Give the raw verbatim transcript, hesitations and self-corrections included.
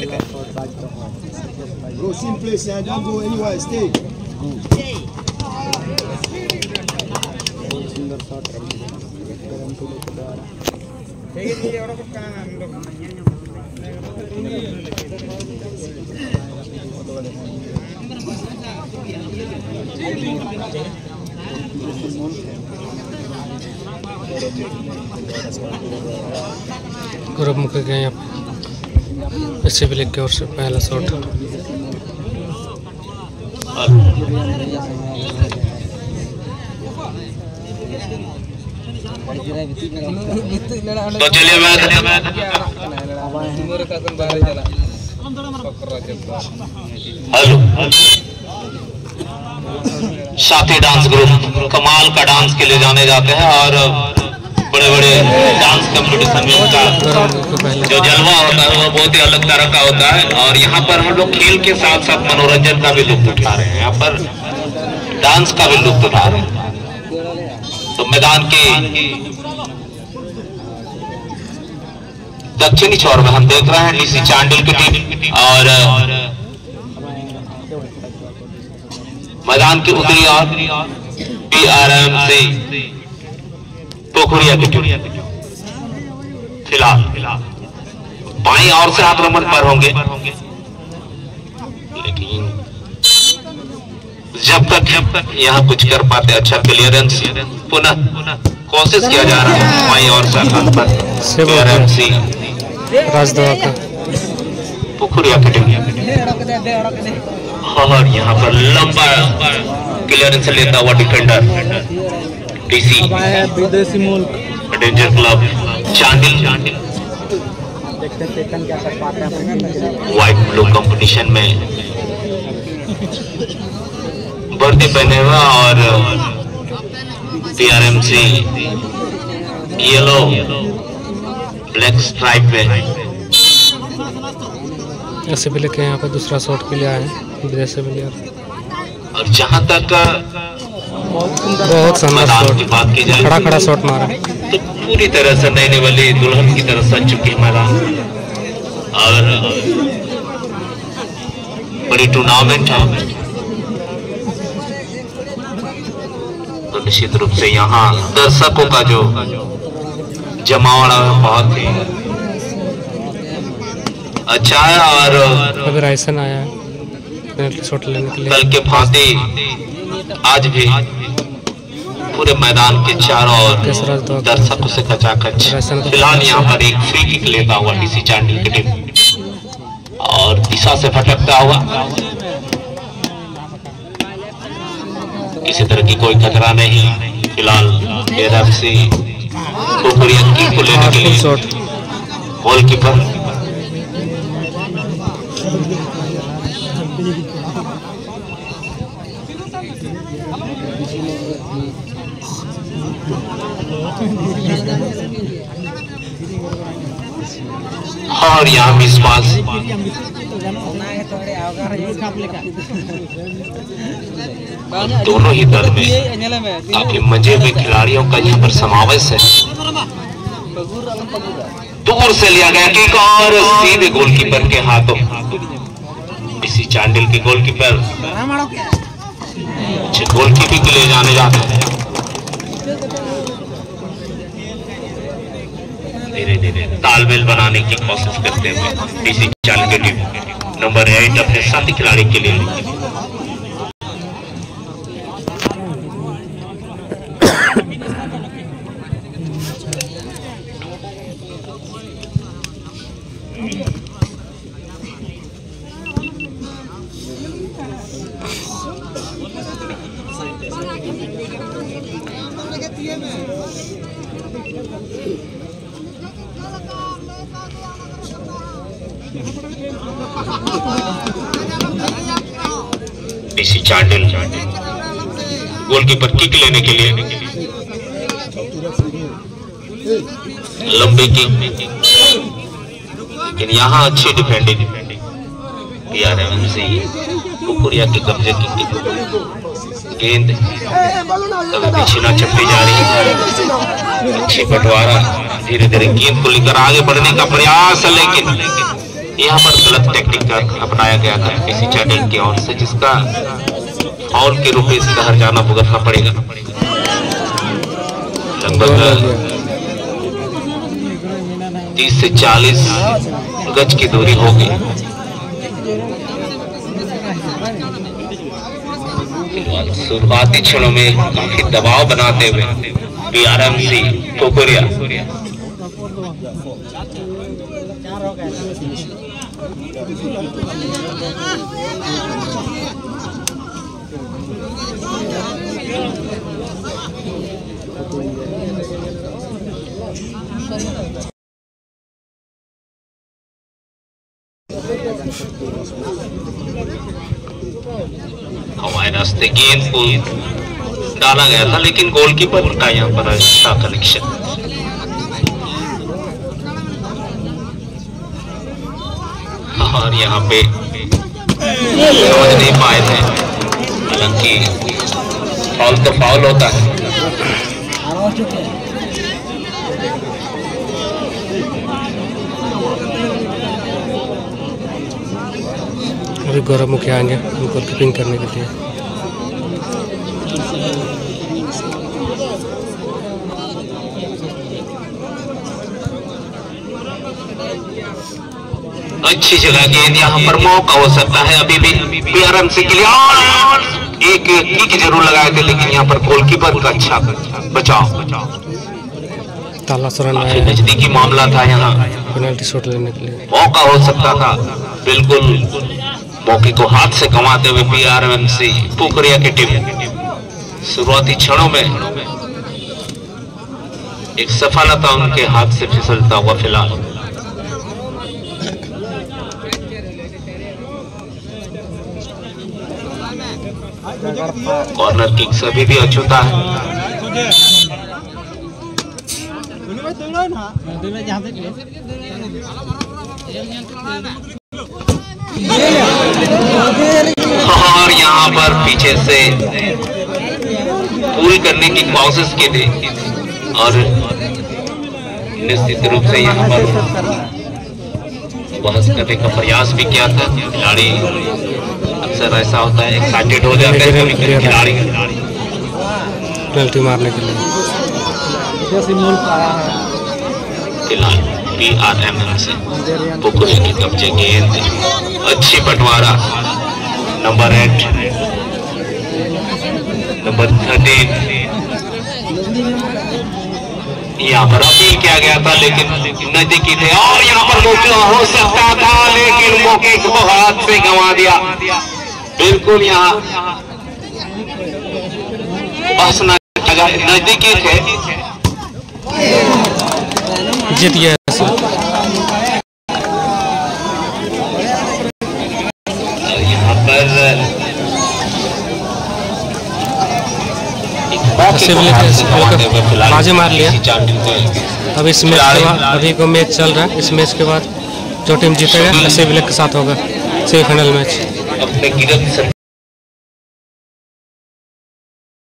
Bro, same place, I don't go anywhere, stay. गौरव मुके गए यहाँ पे इससे भी लेके और से पहला शॉट तो चलिए हेलो साथी डांस ग्रुप कमाल का डांस के लिए जाने जाते हैं और बड़े बड़े डांस कंपटीशन में उनका जो जलवा होता है वो बहुत ही अलग तरह का होता है। और यहाँ पर हम लोग खेल के साथ साथ मनोरंजन का भी लुत्फ उठा रहे हैं, यहाँ पर डांस का भी लुत्फ उठा रहे हैं। तो मैदान के दक्षिणी छोर में हम देख रहे हैं डीसी चांडिल की टीम और मैदान की उत्तरी ओर पीआरएम से पोखरिया की टीम फिलहाल बाईं ओर से आक्रमण पर होंगे, लेकिन जब तक जब तक यहाँ कुछ कर पाते अच्छा क्लियरेंस पुनः कोशिश किया जा रहा है बाईं ओर से आक्रमण पर पीआरएम से राजदवा का पोखरिया की टीम और यहाँ पर लंबा क्लियरेंस लेता हुआ डिफेंडर डीसी विदेशी मुल्क danger club Chandil white blue competition में वर्दी पहने हुआ और टीआरएमसी येलो ब्लैक स्ट्राइप में ऐसे भी लेके यहाँ पे दूसरा शॉट के लिए आए विदेशी प्लेयर। और जहाँ तक बहुत शानदार शॉट की बात की जाए खड़ा खड़ा शॉट मारा तो पूरी तरह से नैने वाली दुल्हन की तरह सज चुकी है मैदान और बड़ी टूर्नामेंट है तो निश्चित रूप से यहाँ दर्शकों का जो जमावड़ा बहुत ही अच्छा है। और अभी रायसन आया है पेनल्टी शॉट लेने के लिए। कल के भांति आज भी पूरे मैदान के चारों ओर दर्शकों से खचाखच फिलहाल यहाँ पर एक फ्री किक लेता हुआ डीसी चांडिल की टीम और दिशा से भटकता हुआ किसी तरह की कोई खतरा नहीं। फिलहाल एरएफसी पोखरिया की को लेने के लिए गोलकीपर और यहाँ विश्वास दोनों ही दल में काफी मजे में खिलाड़ियों का यहाँ पर समावेश है। दूर से लिया गया किक और सीधे गोलकीपर के हाथों डीसी चांडिल के गोलकीपर गोलकीपिंग के लिए जाने जाते हैं। धीरे धीरे तालमेल बनाने की कोशिश करते हुए डीसी चांडिल की टीम नंबर एट अपने साथी खिलाड़ी के लिए डीसी चांडिल गोलकीपर किक लेने के लिए लंबी किक, लेकिन यहाँ अच्छी डिफेंडिंग पीआरएमसी पोखरिया के कब्जे की गेंद कभी पीछे ना चपटी जा रही है। अच्छी बंटवारा धीरे धीरे गेंद को लेकर आगे बढ़ने का प्रयास, लेकिन यहाँ पर गलत टेक्निक का अपनाया गया था किसी चैनल की ओर से, जिसका फाउल के रूप में इसका हर्जाना भुगतना पड़ेगा। लगभग तीस से चालीस गज की दूरी होगी। शुरुआती क्षणों में काफी दबाव बनाते हुए बीआरएमसी पोखरिया हमारे रास्ते गेंद को डाला गया था, लेकिन गोलकीपर का यहाँ पर अच्छा कनेक्शन। और यहाँ पे समझ नहीं पाए थे, हालांकि फाउल तो फाउल होता है। अभी गौरव मुखिया आएंगे उनको कीपिंग करने के लिए। अच्छी जगह गेंद, यहाँ पर मौका हो सकता है अभी भी बीआरएमसी के लिए। और एक किक जरूर लगाए थे, लेकिन यहाँ पर गोलकीपर का अच्छा बचाव। काफी नजदीकी मामला था, यहाँ पेनल्टी शॉट लेने के लिए मौका हो सकता था। बिल्कुल मौके को हाथ से कमाते हुए बीआरएमसी पोखरिया की टीम शुरुआती क्षणों में एक सफलता उनके हाथ से फिसलता हुआ फिलहाल। कॉर्नर किक सभी भी अछूता है। और यहाँ पर पीछे से पूरी करने की कोशिश की थी और निश्चित रूप से यहाँ पर बहस करने का प्रयास भी किया था। खिलाड़ी अक्सर ऐसा होता है, एक्साइटेड हो जाते हैं कभी कभी खिलाड़ी पेनल्टी मारने के लिए। फिलहाल बीआरएमएम से पोखरिया की कब्जे गेंद, अच्छी बंटवारा। नंबर एट, नंबर थर्टीन, यहाँ पर अपील किया गया था लेकिन नजदीकी थे। और यहाँ पर मौका हो सकता था, लेकिन मौके को हाथ से गंवा दिया। बिल्कुल यहाँ नजदीकी थे, जीत गया। यहाँ पर बाजी मार लिया। अब इस मैच के बाद, अभी को मैच चल रहा है, इस मैच के बाद जो टीम जीतेगा एसए विलेज के साथ होगा सेमीफाइनल मैच। अपने गिरफ्त